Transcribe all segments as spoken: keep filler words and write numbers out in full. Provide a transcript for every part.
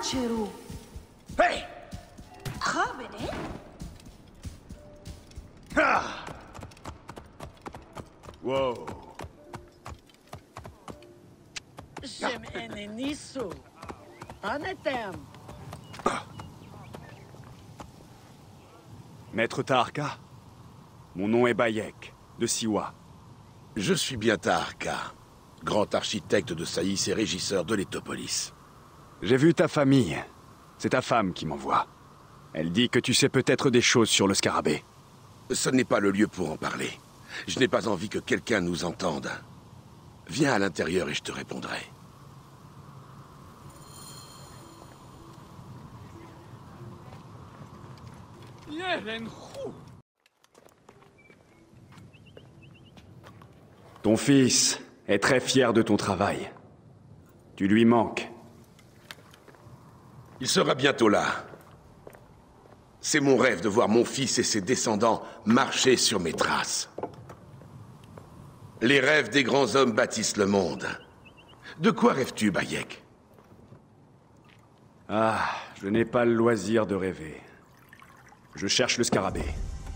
Chero. Hey! Khabene? Ah! Wow. Jem ene nisso. Anetem. Maître Taharka, mon nom est Bayek, de Siwa. Je suis bien Taharka, grand architecte de Saïs et régisseur de l'Étopolis. J'ai vu ta famille. C'est ta femme qui m'envoie. Elle dit que tu sais peut-être des choses sur le scarabée. Ce n'est pas le lieu pour en parler. Je n'ai pas envie que quelqu'un nous entende. Viens à l'intérieur et je te répondrai. Ton fils est très fier de ton travail. Tu lui manques. Il sera bientôt là. C'est mon rêve de voir mon fils et ses descendants marcher sur mes traces. Les rêves des grands hommes bâtissent le monde. De quoi rêves-tu, Bayek? Ah, je n'ai pas le loisir de rêver. Je cherche le scarabée.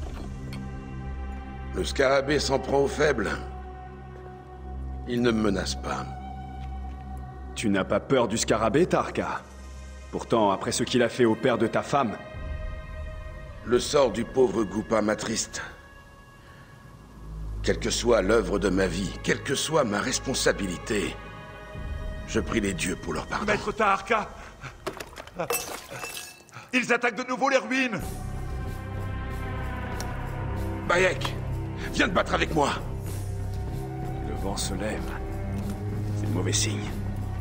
Le scarabée s'en prend aux faibles. Il ne me menace pas. Tu n'as pas peur du scarabée, Taharka? Pourtant, après ce qu'il a fait au père de ta femme... Le sort du pauvre Goupa m'attriste. Quelle que soit l'œuvre de ma vie, quelle que soit ma responsabilité, je prie les dieux pour leur pardon. Maître Taharka! Ils attaquent de nouveau les ruines! Bayek, viens te battre avec moi! Le vent se lève. C'est mauvais signe.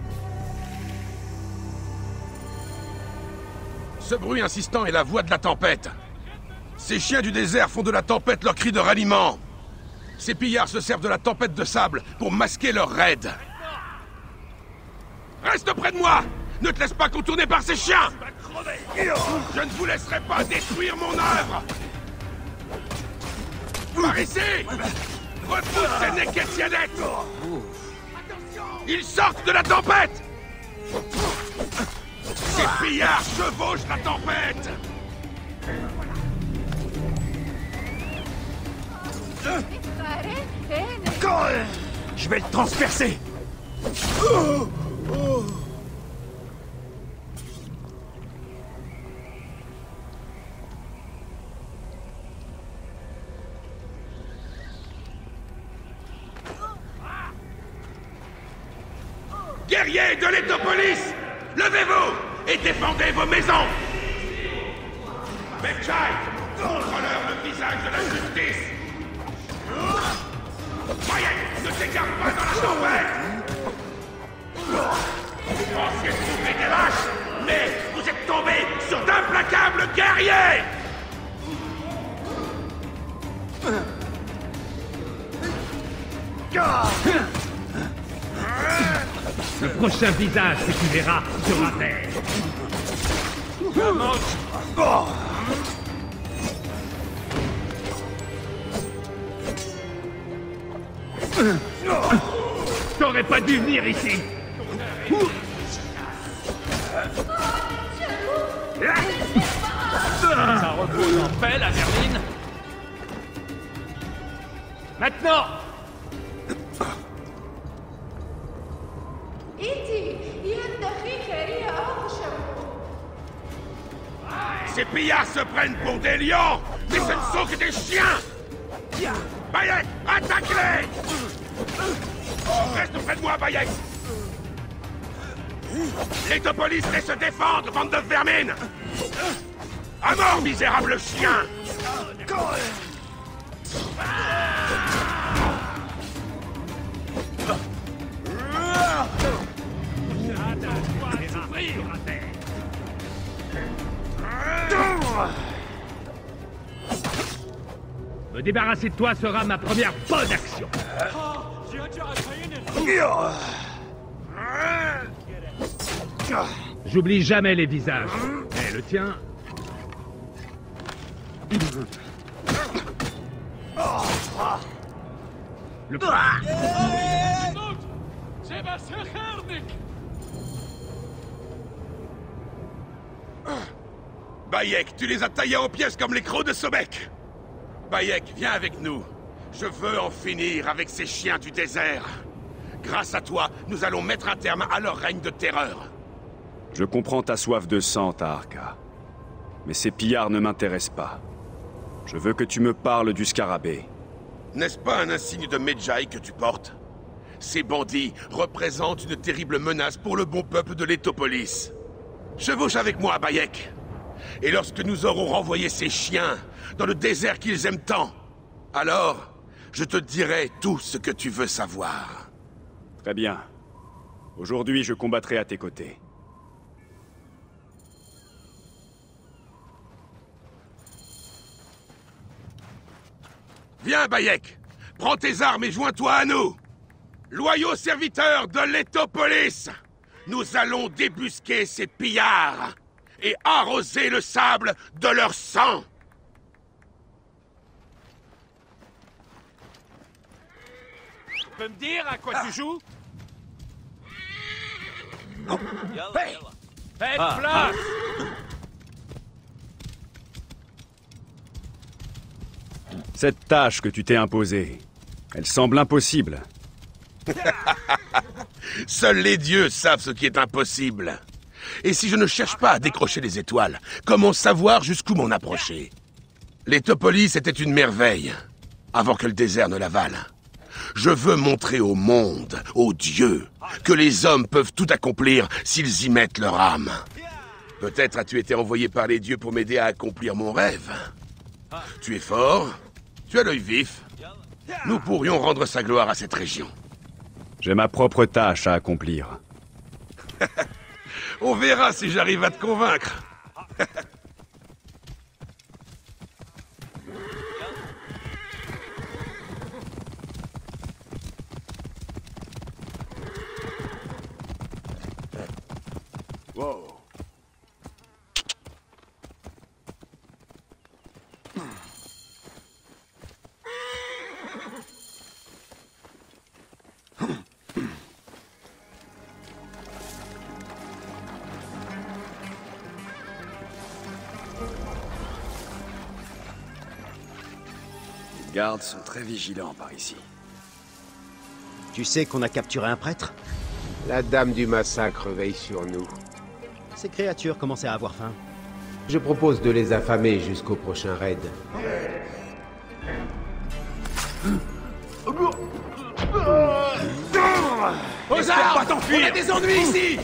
Ce bruit insistant est la voix de la tempête. Ces chiens du désert font de la tempête leur cri de ralliement. Ces pillards se servent de la tempête de sable pour masquer leurs raids. Reste près de moi! Ne te laisse pas contourner par ces chiens! Je ne vous laisserai pas détruire mon œuvre! Par ici! Repousse ces Neketianettes! Ils sortent de la tempête! Ces pillards chevauchent la tempête! Je vais le transpercer! Guerriers de l'Étopolis! Levez-vous et défendez vos maisons! Bekchai, montre-leur le visage de la justice! Bayek, ne t'écarte pas dans la tempête! Vous pensiez trouver des lâches, mais vous êtes tombés sur d'implacables guerriers! Le prochain visage que tu verras sera vert. T'aurais pas dû venir ici. Ça repose en paix, la vermine. Maintenant! Ces pillards se prennent pour des lions, mais ce ne sont que des chiens! Bayek, attaque-les! Reste près de moi, Bayek! L'Étopolis sait se défendre, bande de vermine! À mort, misérable chien! Me débarrasser de toi sera ma première bonne action. J'oublie jamais les visages. Et le tien... Le... Bayek, tu les as taillés en pièces comme les crocs de Sobek. Bayek, viens avec nous. Je veux en finir avec ces chiens du désert. Grâce à toi, nous allons mettre un terme à leur règne de terreur. Je comprends ta soif de sang, Taharka. Mais ces pillards ne m'intéressent pas. Je veux que tu me parles du scarabée. N'est-ce pas un insigne de Medjay que tu portes? Ces bandits représentent une terrible menace pour le bon peuple de Letopolis. Chevauche avec moi, Bayek. Et lorsque nous aurons renvoyé ces chiens dans le désert qu'ils aiment tant, alors je te dirai tout ce que tu veux savoir. Très bien. Aujourd'hui, je combattrai à tes côtés. Viens, Bayek. Prends tes armes et joins-toi à nous. Loyaux serviteurs de Letopolis, nous allons débusquer ces pillards et arroser le sable de leur sang. Tu peux me dire à quoi tu joues? Hey! Faites place! Cette tâche que tu t'es imposée, elle semble impossible. Seuls les dieux savent ce qui est impossible. Et si je ne cherche pas à décrocher les étoiles, comment savoir jusqu'où m'en approcher? Letopolis était une merveille, avant que le désert ne l'avale. Je veux montrer au monde, aux dieux, que les hommes peuvent tout accomplir s'ils y mettent leur âme. Peut-être as-tu été envoyé par les dieux pour m'aider à accomplir mon rêve. Tu es fort, tu as l'œil vif. Nous pourrions rendre sa gloire à cette région. J'ai ma propre tâche à accomplir. On verra si j'arrive à te convaincre. Wow. Les gardes sont très vigilants par ici. Tu sais qu'on a capturé un prêtre? La dame du massacre veille sur nous. Ces créatures commençaient à avoir faim. Je propose de les affamer jusqu'au prochain raid. Aux armes! Pas t'enfuir! On a des ennuis ici!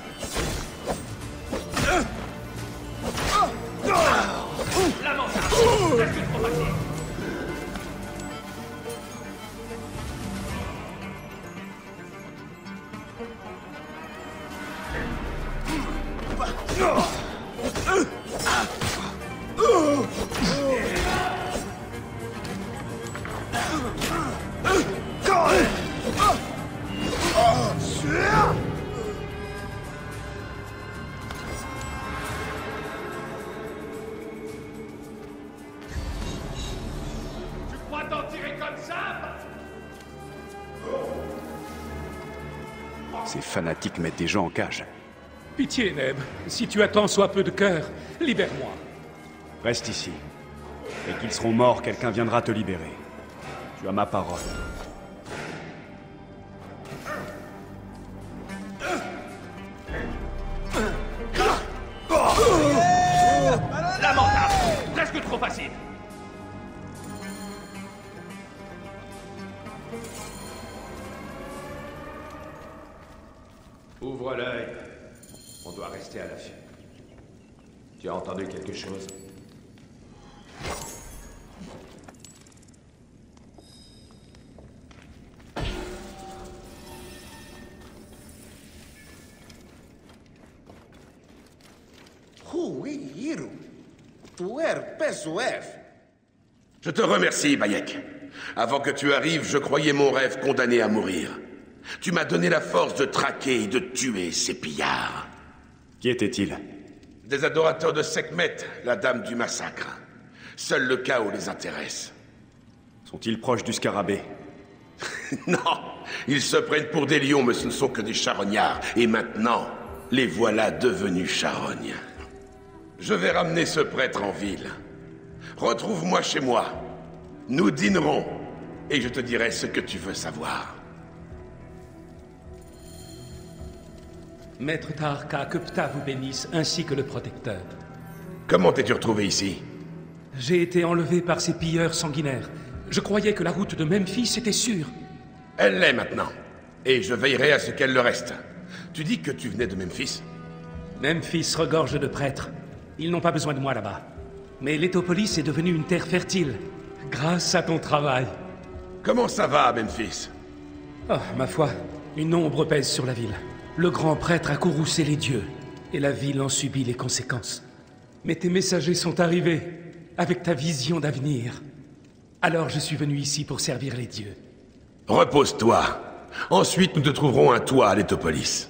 Ces fanatiques mettent des gens en cage. Pitié, Neb. Si tu as tant soit peu de cœur, libère-moi. Reste ici. Et qu'ils seront morts, quelqu'un viendra te libérer. Tu as ma parole. Lamentable! Presque trop facile! Ouvre l'œil. On doit rester à l'affût. Tu as entendu quelque chose? Je te remercie, Bayek. Avant que tu arrives, je croyais mon rêve condamné à mourir. Tu m'as donné la force de traquer et de tuer ces pillards. Qui était-il? Des adorateurs de Sekhmet, la dame du massacre. Seul le chaos les intéresse. Sont-ils proches du scarabée? Non, ils se prennent pour des lions, mais ce ne sont que des charognards. Et maintenant, les voilà devenus charognes. Je vais ramener ce prêtre en ville. Retrouve-moi chez moi. Nous dînerons, et je te dirai ce que tu veux savoir. Maître Taharka, que Ptah vous bénisse, ainsi que le protecteur. Comment t'es-tu retrouvé ici? J'ai été enlevé par ces pilleurs sanguinaires. Je croyais que la route de Memphis était sûre. Elle l'est maintenant. Et je veillerai à ce qu'elle le reste. Tu dis que tu venais de Memphis? Memphis regorge de prêtres. Ils n'ont pas besoin de moi là-bas. Mais l'Étopolis est devenue une terre fertile, grâce à ton travail. Comment ça va, Memphis? Oh, ma foi, une ombre pèse sur la ville. Le grand prêtre a courroucé les dieux, et la ville en subit les conséquences. Mais tes messagers sont arrivés, avec ta vision d'avenir. Alors je suis venu ici pour servir les dieux. Repose-toi. Ensuite, nous te trouverons un toit à l'Étopolis.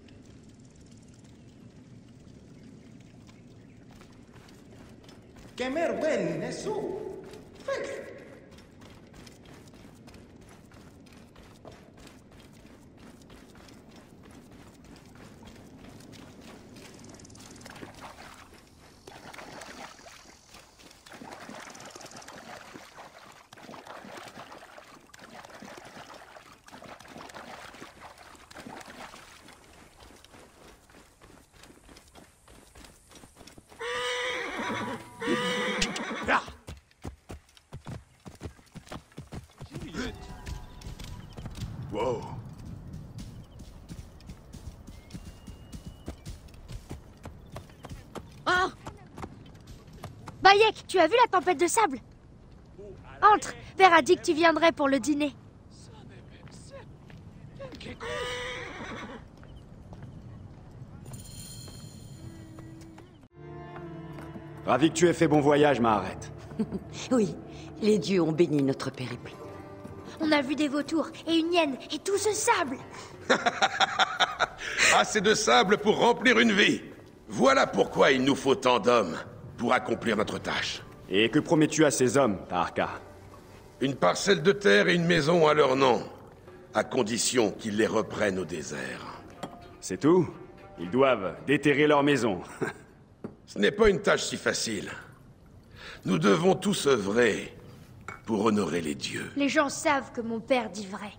Wow. Oh Bayek, tu as vu la tempête de sable? Entre, Père a dit que tu viendrais pour le dîner. Ravi que tu aies fait bon voyage, Maharet. Oui, les dieux ont béni notre périple. On a vu des vautours et une hyène et tout ce sable. Assez de sable pour remplir une vie. Voilà pourquoi il nous faut tant d'hommes pour accomplir notre tâche. Et que promets-tu à ces hommes, Taharka? Une parcelle de terre et une maison à leur nom, à condition qu'ils les reprennent au désert. C'est tout? Ils doivent déterrer leur maison. Ce n'est pas une tâche si facile. Nous devons tous œuvrer pour honorer les dieux. Les gens savent que mon père dit vrai.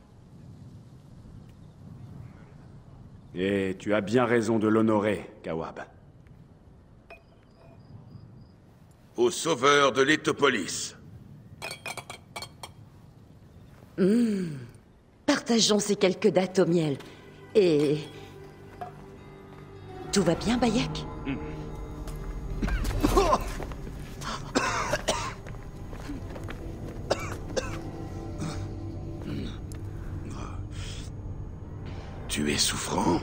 Et tu as bien raison de l'honorer, Kawab. Au sauveur de l'Étopolis. Mmh. Partageons ces quelques dattes au miel. Et... Tout va bien, Bayek? mmh. Tu es souffrant?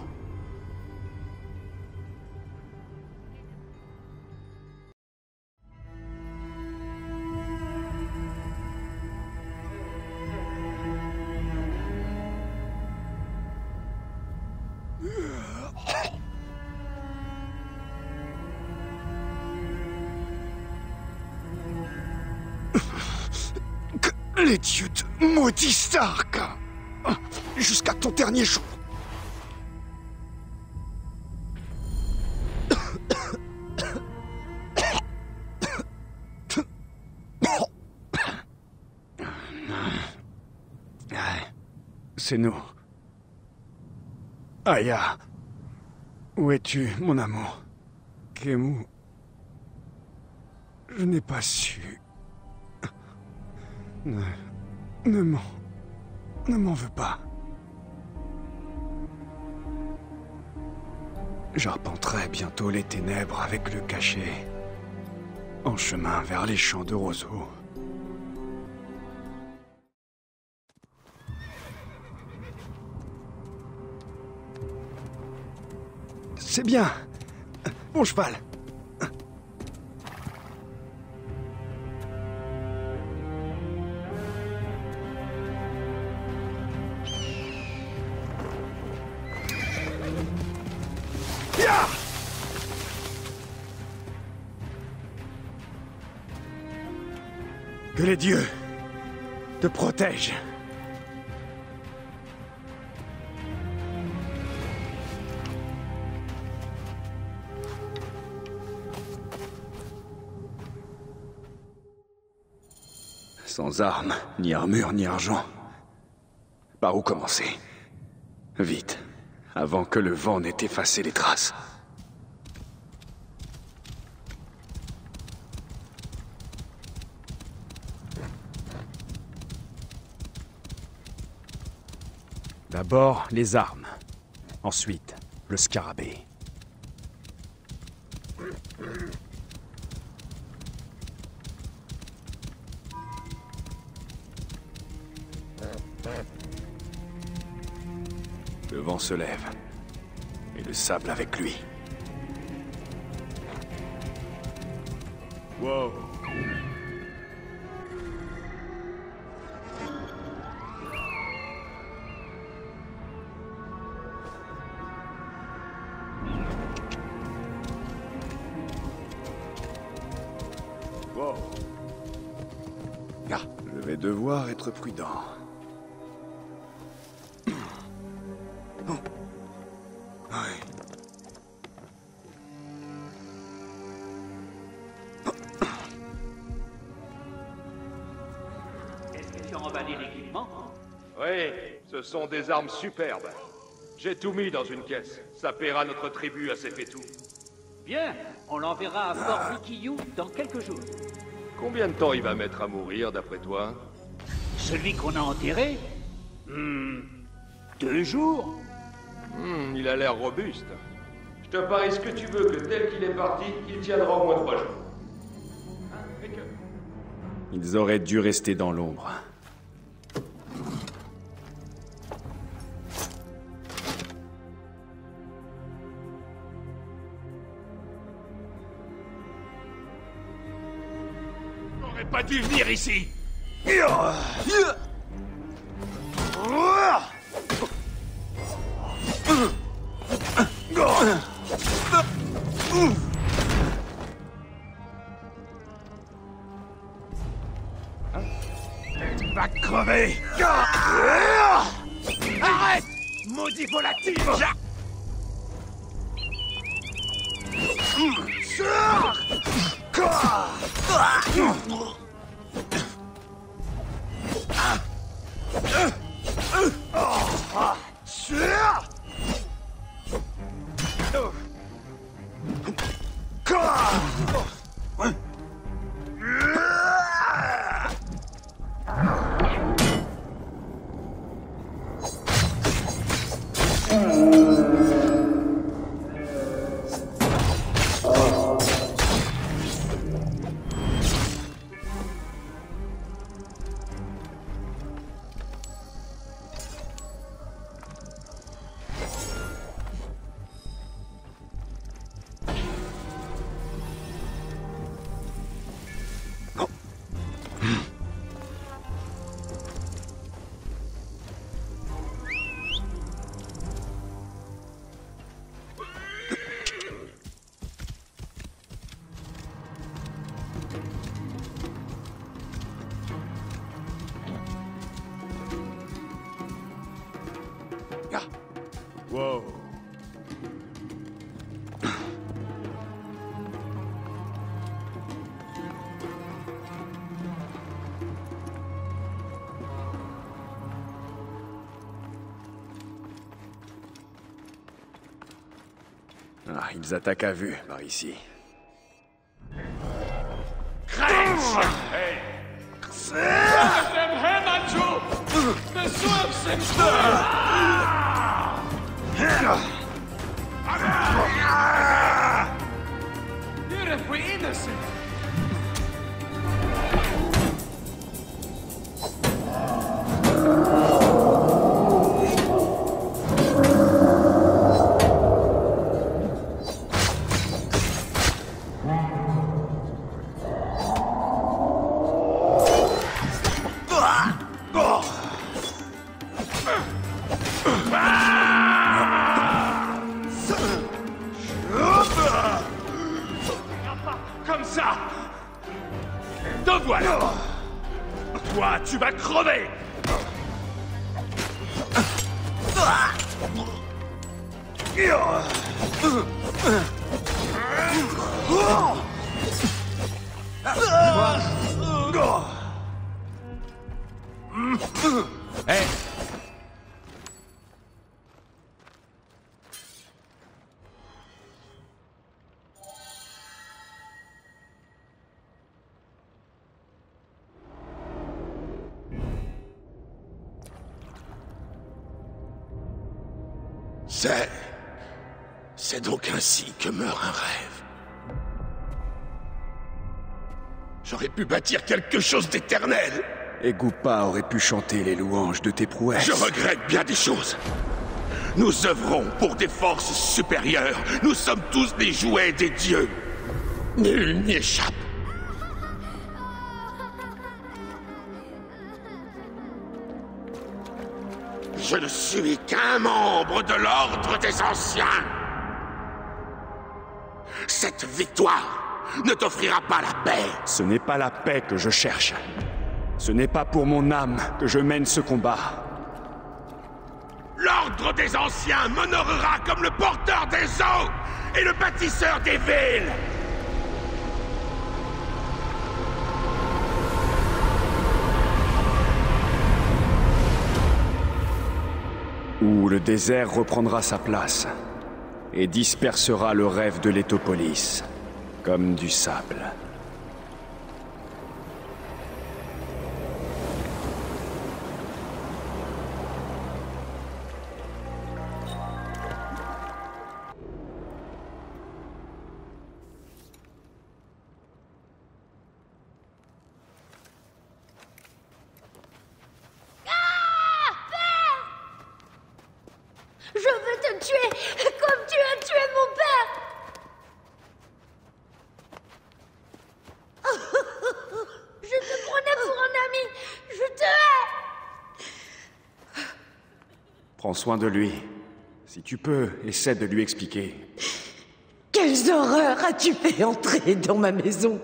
Que les dieux te maudissent, Taharka, jusqu'à ton dernier jour. C'est nous. Aya. Où es-tu, mon amour? Kemu. Je n'ai pas su. Ne... Ne m'en... Ne m'en veux pas. J'arpenterai bientôt les ténèbres avec le cachet. En chemin vers les champs de roseaux. C'est bien. Mon cheval. Ya! Que les dieux te protègent. Sans armes, ni armure, ni argent. Par où commencer? Vite, avant que le vent n'ait effacé les traces. D'abord, les armes. Ensuite, le scarabée. Le vent se lève. Et le sable avec lui. Wow. Wow. Ah, je vais devoir être prudent. Oui, ce sont des armes superbes. J'ai tout mis dans une caisse. Ça paiera notre tribut à ces fétous. Bien, on l'enverra à Fort Wikiyou dans quelques jours. Combien de temps il va mettre à mourir, d'après toi? Celui qu'on a enterré hmm, Deux jours hmm, Il a l'air robuste. Je te parie ce que tu veux que tel qu'il est parti, il tiendra au moins trois jours. Hein, et que... Ils auraient dû rester dans l'ombre. Pas dû venir ici. Tu vas crever. Arrête, maudit volatile. Wow. Ah, ils attaquent à vue, par ici. Crèche! Hey! Lass dem Hämmer zu! Besuch's im Sturm! You're if we're innocent! Comme ça! Te voilà! Toi, tu vas crever! Hé! C'est... C'est donc ainsi que meurt un rêve. J'aurais pu bâtir quelque chose d'éternel. Et Goupa aurait pu chanter les louanges de tes prouesses. Je regrette bien des choses. Nous œuvrons pour des forces supérieures. Nous sommes tous des jouets des dieux. Nul n'y échappe. Je ne suis qu'un membre de l'Ordre des Anciens. Cette victoire ne t'offrira pas la paix. Ce n'est pas la paix que je cherche. Ce n'est pas pour mon âme que je mène ce combat. L'Ordre des Anciens m'honorera comme le porteur des eaux et le bâtisseur des villes. Où le désert reprendra sa place et dispersera le rêve de l'Étopolis, comme du sable. Je veux te tuer, comme tu as tué mon père. Je te prenais pour un ami. Je te hais. Prends soin de lui. Si tu peux, essaie de lui expliquer. Quelles horreurs as-tu fait entrer dans ma maison?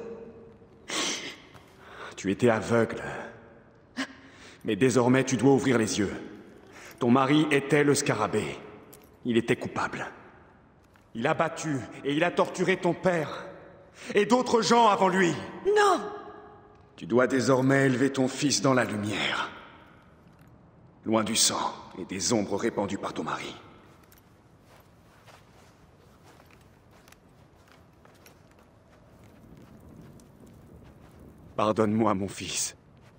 Tu étais aveugle. Mais désormais, tu dois ouvrir les yeux. Ton mari était le scarabée. Il était coupable. Il a battu et il a torturé ton père. Et d'autres gens avant lui. Non! Tu dois désormais élever ton fils dans la lumière. Loin du sang et des ombres répandues par ton mari. Pardonne-moi, mon fils.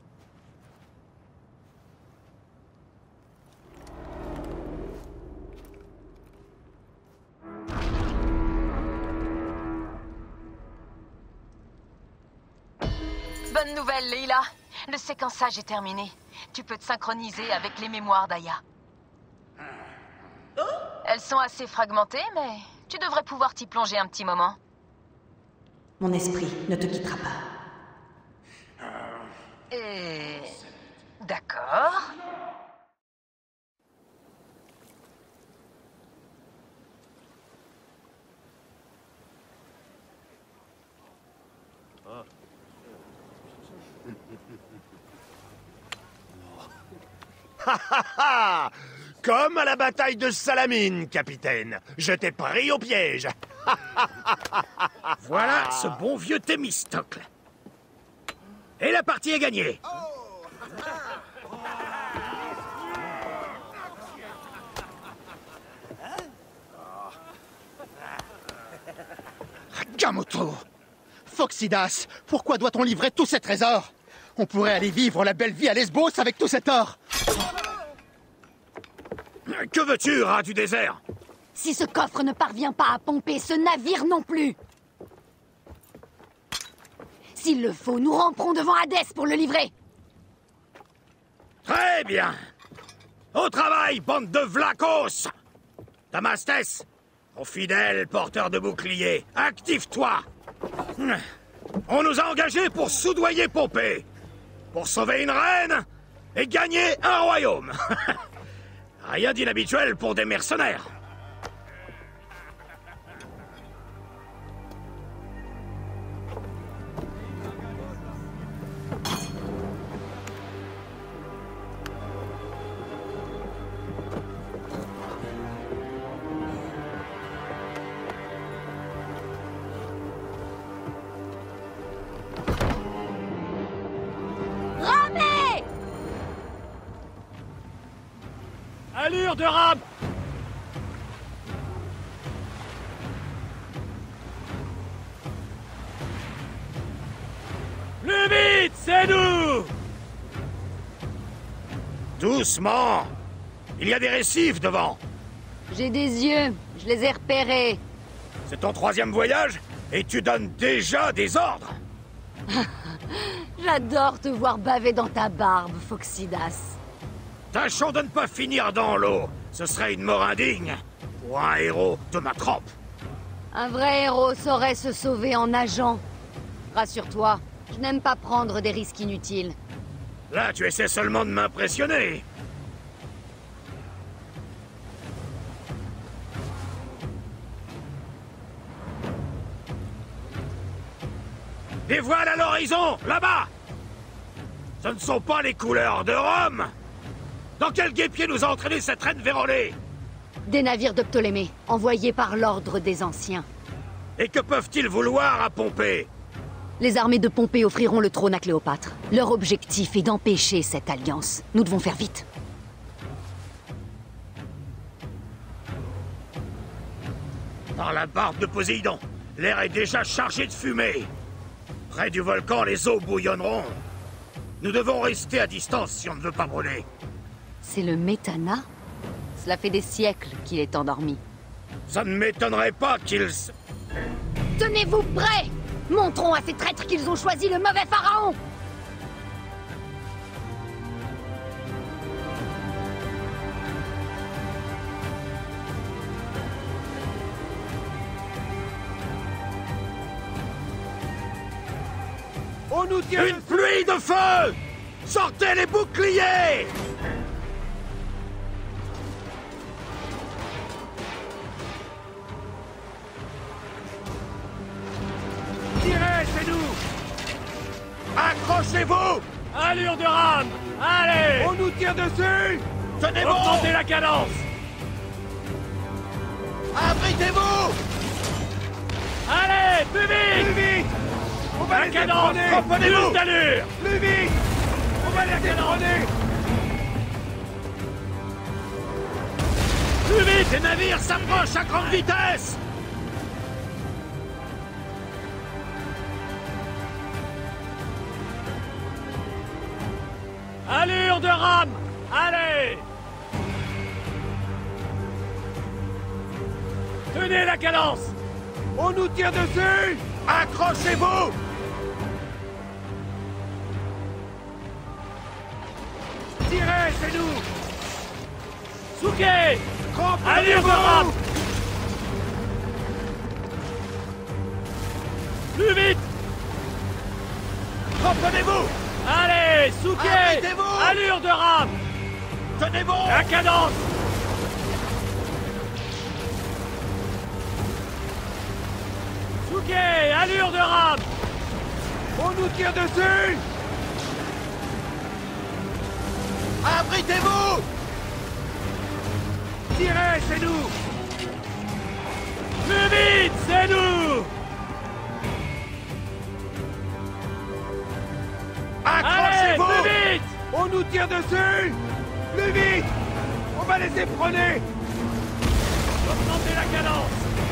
Bonne nouvelle, Leila. Le séquençage est terminé. Tu peux te synchroniser avec les mémoires d'Aya. Elles sont assez fragmentées, mais tu devrais pouvoir t'y plonger un petit moment. Mon esprit ne te quittera pas. Et... D'accord. Ha ha ha! Comme à la bataille de Salamine, capitaine. Je t'ai pris au piège. Voilà ce bon vieux Thémistocle. Et la partie est gagnée. Gamoto! Phoxidas, pourquoi doit-on livrer tous ces trésors? On pourrait aller vivre la belle vie à Lesbos avec tout cet or. Que veux-tu, rat du désert? Si ce coffre ne parvient pas à pomper, ce navire non plus. S'il le faut, nous ramperons devant Hadès pour le livrer. Très bien. Au travail, bande de vlacos! Damastes, ton fidèle porteur de bouclier, active-toi! On nous a engagés pour soudoyer Pompée, pour sauver une reine et gagner un royaume. Rien d'inhabituel pour des mercenaires. Allure de rame! Plus vite, c'est nous! Doucement! Il y a des récifs devant! J'ai des yeux, je les ai repérés. C'est ton troisième voyage? Et tu donnes déjà des ordres? J'adore te voir baver dans ta barbe, Foxidas. Tâchons de ne pas finir dans l'eau. Ce serait une mort indigne pour un héros de ma trempe. Un vrai héros saurait se sauver en nageant. Rassure-toi, je n'aime pas prendre des risques inutiles. Là, tu essaies seulement de m'impressionner. Des voiles à l'horizon, là-bas! Ce ne sont pas les couleurs de Rome! Dans quel guêpier nous a entraîné cette reine vérolée? Des navires de Ptolémée, envoyés par l'ordre des Anciens. Et que peuvent-ils vouloir à Pompée? Les armées de Pompée offriront le trône à Cléopâtre. Leur objectif est d'empêcher cette alliance. Nous devons faire vite. Par la barbe de Poséidon, l'air est déjà chargé de fumée. Près du volcan, les eaux bouillonneront. Nous devons rester à distance si on ne veut pas brûler. C'est le Métana? Cela fait des siècles qu'il est endormi. Ça ne m'étonnerait pas qu'ils... Tenez-vous prêts! Montrons à ces traîtres qu'ils ont choisi le mauvais pharaon! On nous tient... Une pluie de feu! Sortez les boucliers! Tirez, c'est nous! Accrochez-vous! Allure de rame! Allez! On nous tire dessus! Tenez bon! Augmentez la cadence! Abritez-vous! Allez, plus vite! Plus vite! On va La les cadence! ébranler! Plus d'allure! Plus vite! On va les ébranler! Plus vite! Les navires s'approchent à grande vitesse! Allure de rame! Allez! Tenez la cadence! On nous tire dessus! Accrochez-vous! Tirez, c'est nous! Souquet! Allure de rame! Plus vite! Reprenez-vous! Allez, Souquet! Arrêtez-vous! Allure de rame! Tenez bon! La cadence! Souquet! Allure de rame! On nous tire dessus! Abritez-vous! Tirez, c'est nous! Plus vite, c'est nous! Accrochez-vous! Allez, plus vite! On nous tire dessus! Plus vite! On va les éperonner! Augmentez la cadence!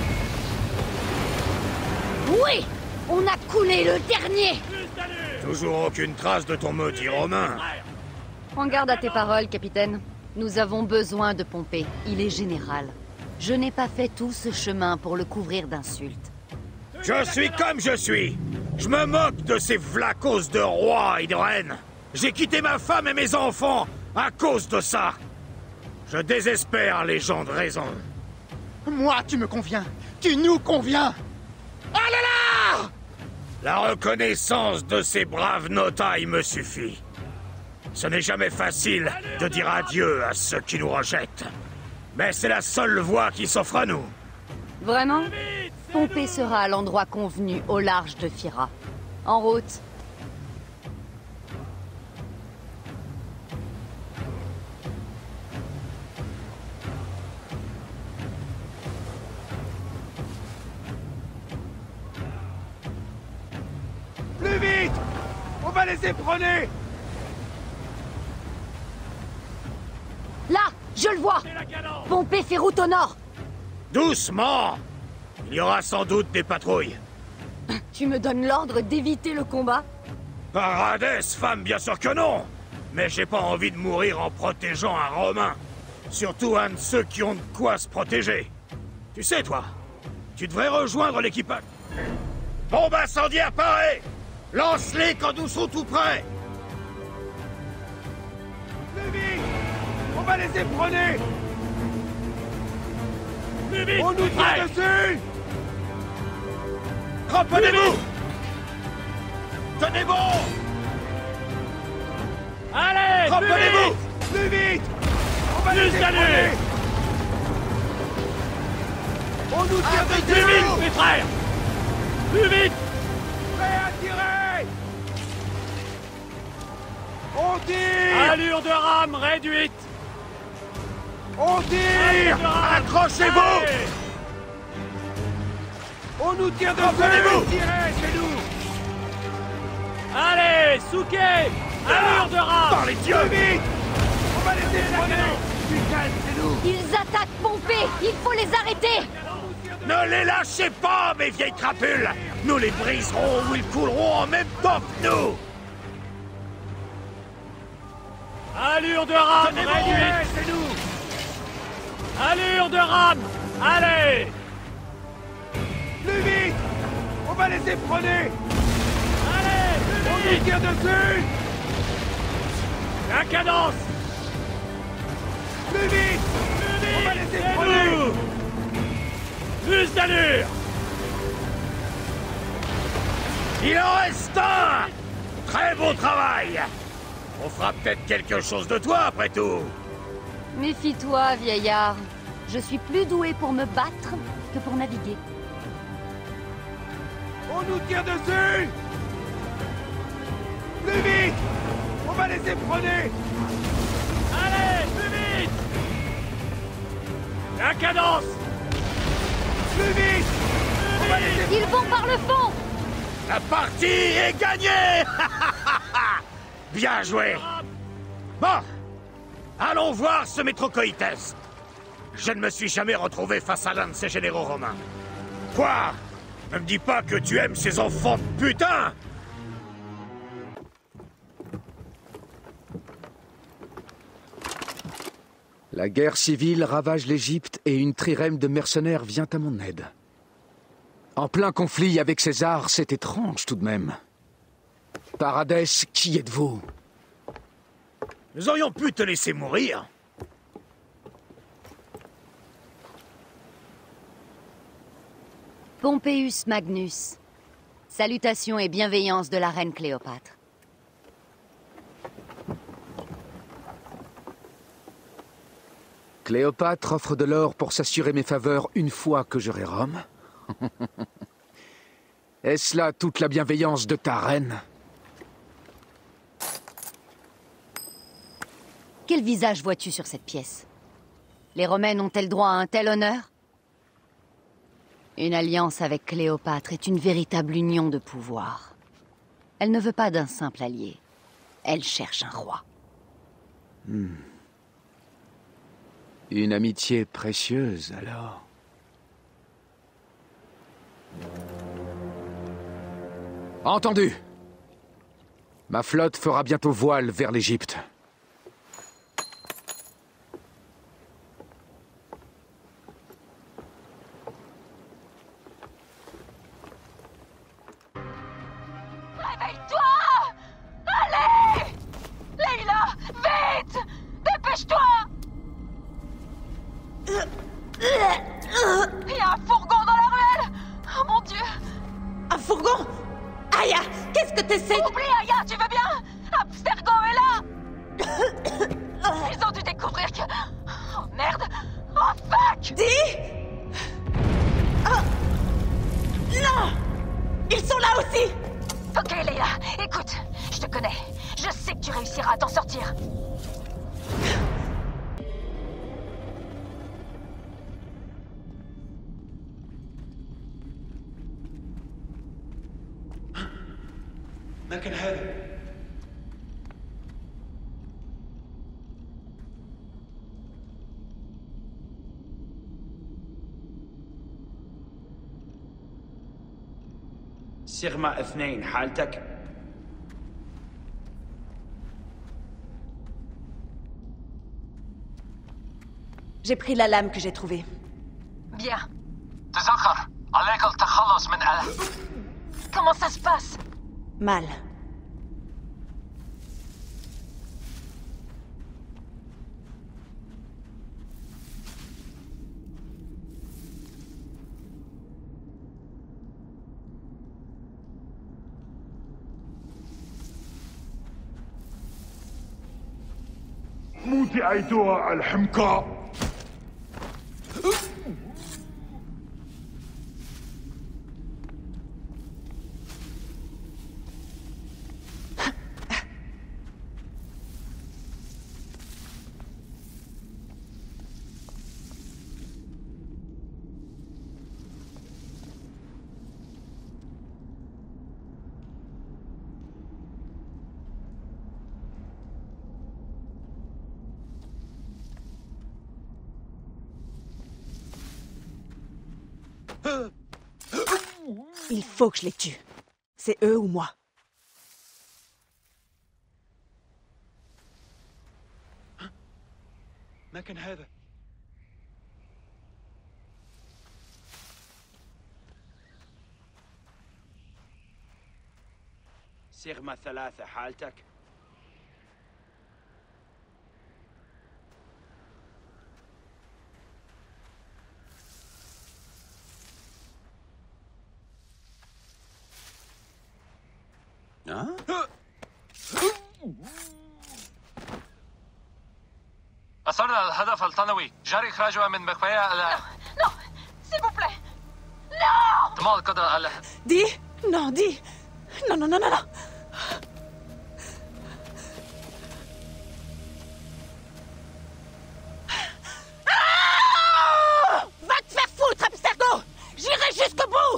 Oui! On a coulé le dernier! Toujours aucune trace de ton maudit romain. Prends garde à tes paroles, capitaine. Nous avons besoin de Pompée. Il est général. Je n'ai pas fait tout ce chemin pour le couvrir d'insultes. Je suis comme je suis. Je me moque de ces vlacos de rois et de reines. J'ai quitté ma femme et mes enfants à cause de ça. Je désespère les gens de raison. Moi, tu me conviens. Tu nous conviens. Ah là là! La reconnaissance de ces braves notailles me suffit. Ce n'est jamais facile de dire adieu à ceux qui nous rejettent. Mais c'est la seule voie qui s'offre à nous. Vraiment? Pompée sera à l'endroit convenu, au large de Phyra. En route. Plus vite! On va les éperonner! Là! Je le vois! Pompée fait route au nord! Doucement! Il y aura sans doute des patrouilles. Tu me donnes l'ordre d'éviter le combat? Paradès, femme, bien sûr que non! Mais j'ai pas envie de mourir en protégeant un Romain. Surtout un de ceux qui ont de quoi se protéger. Tu sais, toi, tu devrais rejoindre l'équipage. Bombe incendiaire parée! Lance-les quand nous serons tout prêts! Plus vite! On va les éperonner! Plus vite! On nous tire dessus! Cramponnez-vous! Tenez bon! Allez! Cramponnez-vous! Plus vite! On va les éperonner! On nous tire dessus! Plus vite, mes frères! Plus vite! Prêt à tirer! On tire! Allure de rame réduite! On tire! Accrochez-vous! On nous tire dessus! Cramponnez-vous! Tirez, c'est nous! Allez, Souquet! Allure de rame! Par les dieux! Plus vite! On va les éperonner! Putain, c'est nous! Ils attaquent Pompée! Il faut les arrêter! Ne les lâchez pas, mes vieilles crapules! Nous les briserons ou ils couleront en même temps que nous! Allure de rame réduite! C'est nous! Allure de rame! Allez! Plus vite! On va les éperonner! Allez! Plus On vite! nous tire dessus! La cadence! Plus vite! Plus vite! On va les C'est éperonner! nous! Plus d'allure! Il en reste un! Très beau travail! On fera peut-être quelque chose de toi, après tout! Méfie-toi, vieillard. Je suis plus doué pour me battre que pour naviguer. On nous tire dessus! Plus vite! On va les éperonner! Allez, plus vite! La cadence! Plus vite! On va les éperonner! Ils vont par le fond! La partie est gagnée! Bien joué! Bon, allons voir ce Métrocoïtès. Je ne me suis jamais retrouvé face à l'un de ces généraux romains. Quoi? Ne me dis pas que tu aimes ces enfants de putain! La guerre civile ravage l'Égypte et une trirème de mercenaires vient à mon aide. En plein conflit avec César, c'est étrange tout de même. Paradès, qui êtes-vous? Nous aurions pu te laisser mourir. Pompeius Magnus. Salutations et bienveillance de la reine Cléopâtre. Cléopâtre offre de l'or pour s'assurer mes faveurs une fois que j'aurai Rome. Est-ce là toute la bienveillance de ta reine? Quel visage vois-tu sur cette pièce? Les Romaines ont-elles droit à un tel honneur? Une alliance avec Cléopâtre est une véritable union de pouvoir. Elle ne veut pas d'un simple allié. Elle cherche un roi. Hmm. Une amitié précieuse, alors. Entendu. Ma flotte fera bientôt voile vers l'Égypte. Réveille-toi! Allez! Leila, vite! Dépêche-toi! Il y a un fourgon dans la ruelle! Oh mon Dieu! Un fourgon? Aya, qu'est-ce que t'essaies de... Oublie Aya, tu veux bien? Abstergo est là! Ils ont dû découvrir que... Oh merde! Oh fuck! Dis! Oh! Non! Ils sont là aussi! Ok Leila, écoute, je te connais. Je sais que tu réussiras à t'en sortir. لكن هذا سيغما اثنين حالتك؟ J'ai pris la lame que j'ai trouvée. Bien. تذكر عليك التخلص من أه. Comment ça se passe? Mal. موتي أيتها الحمقى. Il faut que je les tue. C'est eux ou moi. ما كان هذا؟ سيغما ثلاثة حالتك؟ أه؟ أصلنا الهدف الطنوي، جاري إخراجها من مخفية على... Non, s'il vous plaît. Non! تمال قدر على... Dis! Non, dis! Non, non, non, non, non! Ah! Va te faire foutre, Abstergo! J'irai jusqu'au bout!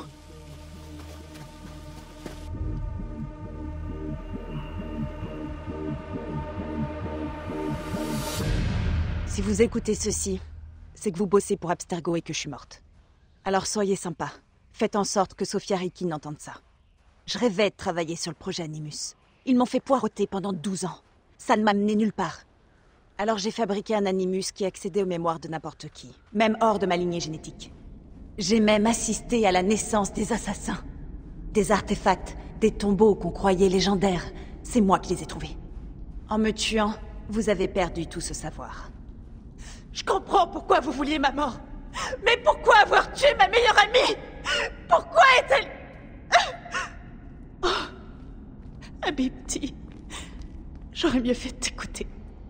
Si vous écoutez ceci, c'est que vous bossez pour Abstergo et que je suis morte. Alors soyez sympa. Faites en sorte que Sophia Rikkin entende ça. Je rêvais de travailler sur le projet Animus. Ils m'ont fait poireauter pendant douze ans. Ça ne m'a mené nulle part. Alors j'ai fabriqué un Animus qui accédait aux mémoires de n'importe qui, même hors de ma lignée génétique. J'ai même assisté à la naissance des assassins. Des artefacts, des tombeaux qu'on croyait légendaires. C'est moi qui les ai trouvés. En me tuant, vous avez perdu tout ce savoir. Je comprends pourquoi vous vouliez ma mort. Mais pourquoi avoir tué ma meilleure amie? Pourquoi est-elle... Oh, Habibti, j'aurais mieux fait de t'écouter.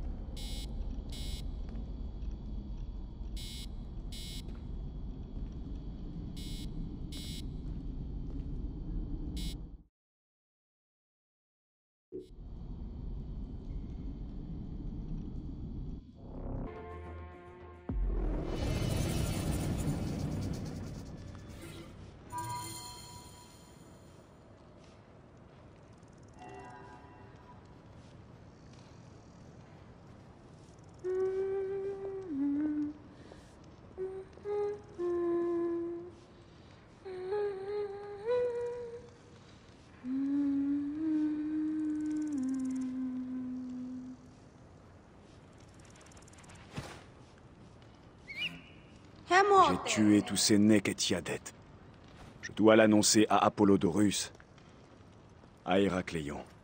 J'ai tué tous ces Nek et Tiadet. Je dois l'annoncer à Apollodorus, à Héracléon.